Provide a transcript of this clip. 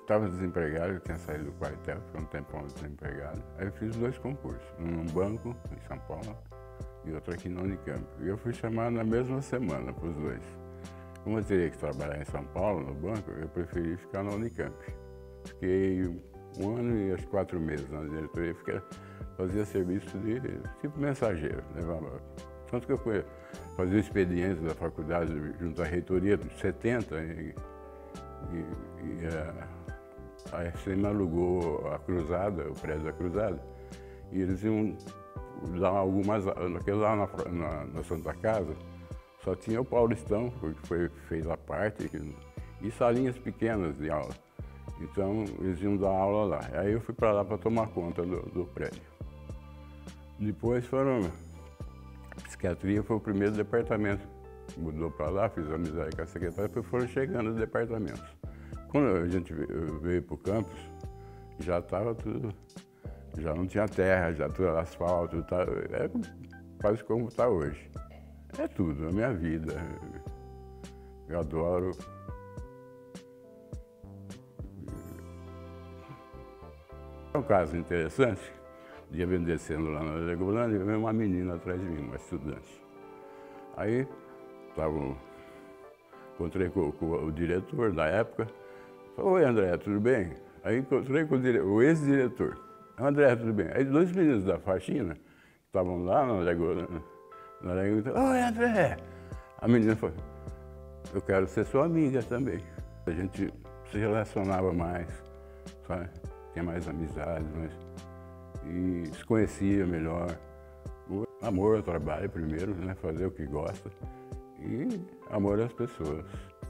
estava desempregado, eu tinha saído do quartel, fiquei um tempão desempregado. Aí eu fiz 2 concursos, um num banco em São Paulo e outro aqui na Unicamp. E eu fui chamado na mesma semana para os 2. Como eu teria que trabalhar em São Paulo, no banco, eu preferi ficar na Unicamp. Fiquei 1 ano e acho 4 meses na diretoria, fazia serviço de tipo mensageiro, levava. Tanto que eu fazia o expediente da faculdade junto à reitoria de 70 a SM alugou a Cruzada, o prédio da Cruzada, e eles iam dar algumas, lá na Santa Casa, só tinha o Paulistão, porque foi feita a parte, e salinhas pequenas de aula. Então eles iam dar aula lá. Aí eu fui para lá para tomar conta do prédio. Depois a psiquiatria foi o primeiro departamento. Mudou para lá, fiz amizade com a secretária, depois foram chegando os departamentos. Quando a gente veio para o campus, já estava tudo, já não tinha terra, já tudo asfalto, era quase como está hoje. É tudo, a minha vida. Eu adoro. É um caso interessante, um dia eu descendo lá na Legolândia e veio uma menina atrás de mim, uma estudante. Aí, encontrei com o diretor da época, falei, oi André, tudo bem? Aí encontrei com o ex-diretor, André, tudo bem? Aí 2 meninos da faxina, que estavam lá na Legolândia, oi André! A menina falou, eu quero ser sua amiga também. A gente se relacionava mais, sabe? Tinha mais amizade, e se conhecia melhor. O amor ao trabalho primeiro, né? Fazer o que gosta, e amor às pessoas.